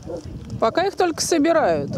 Пока их только собирают.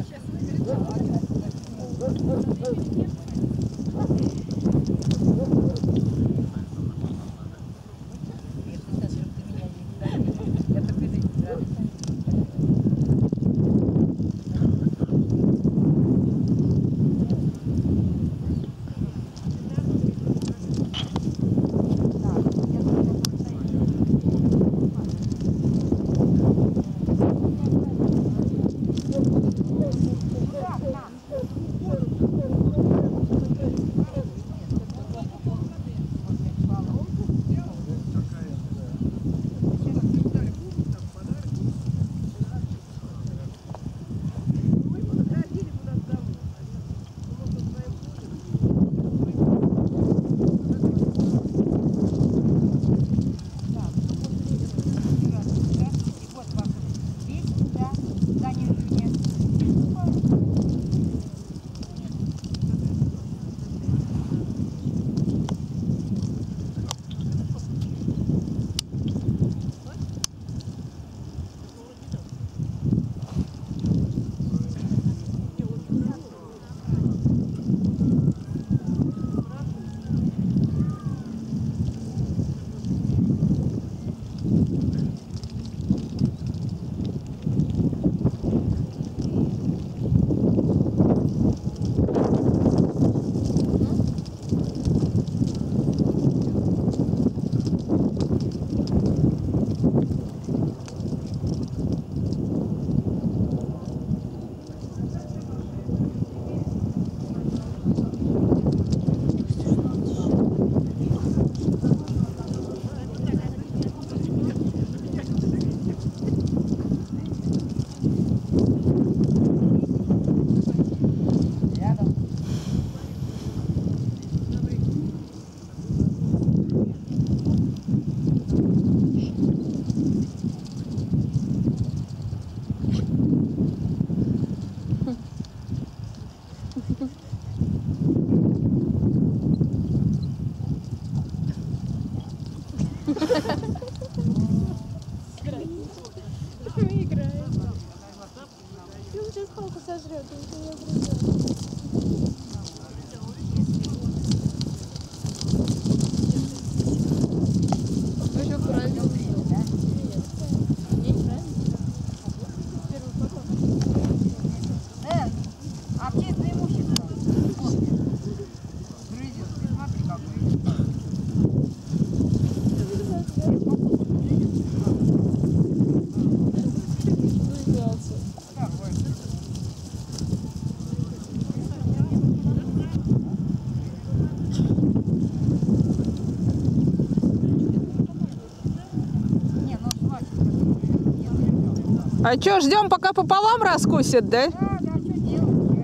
Мы играем. И он сейчас палку сожрет, и он ее А что, ждем, пока пополам раскусит, да? Да, что делать?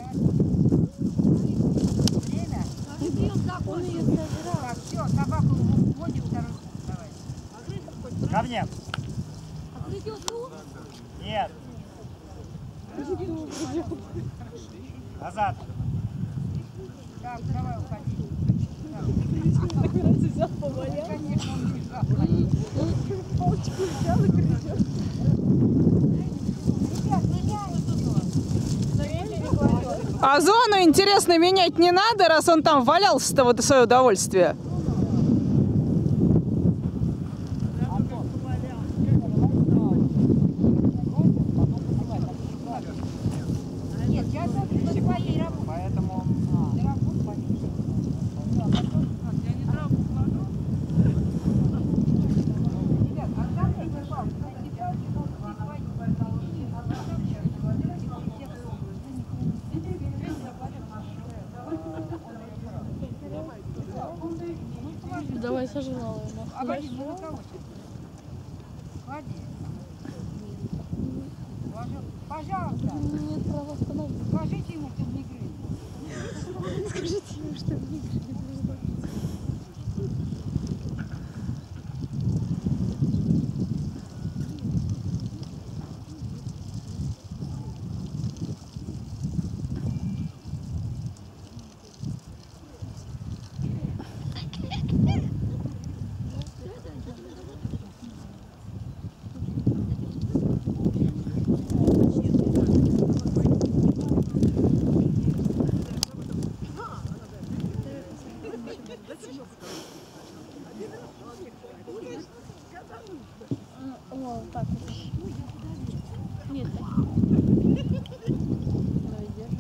Время? Так, все, собаку вводим, второй круг, давай. Ко мне. Нет. Назад. Так, давай, уходи. взял, повалял. Конечно, он бежал. Палочку взял и кричал. А зону, интересно, менять не надо, раз он там валялся-то вот в свое удовольствие. Нет, я по своей работе. Поэтому работу поменьше. Я не траву кладу. Ребят, а там я пожалуйста, Давай сожрала его. Обойди, ну на кого ты? Клади. Пожалуйста. Нет права остановить. Скажите ему, чтобы не грыз. Скажите ему, чтобы не грыз. так вот. Нет, так. Давай, держи.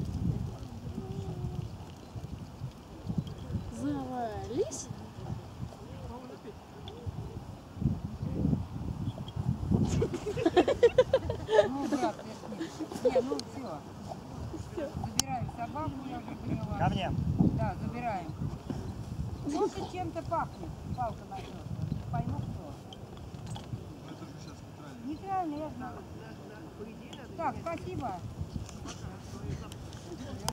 Завались. Ну, брат, не, ну все. Забираем собаку, я уже поняла. Ко мне. Да, забираем. Вот и чем-то пахнет. Палка начнет. Пойму кто. Нейтрально, я знаю. Так, спасибо.